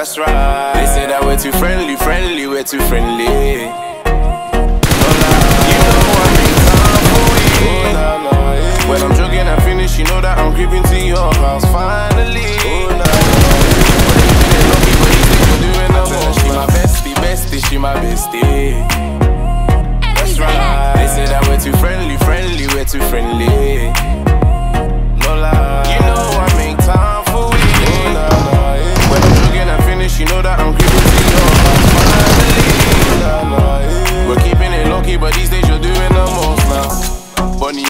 That's right. They say that we're too friendly, we're too friendly. You know I make time for you. When I'm joking and finish, you know that I'm creeping to your house finally. She my bestie, she my bestie. That's right. They say that we're too friendly, we're too friendly. No lie. You know I mean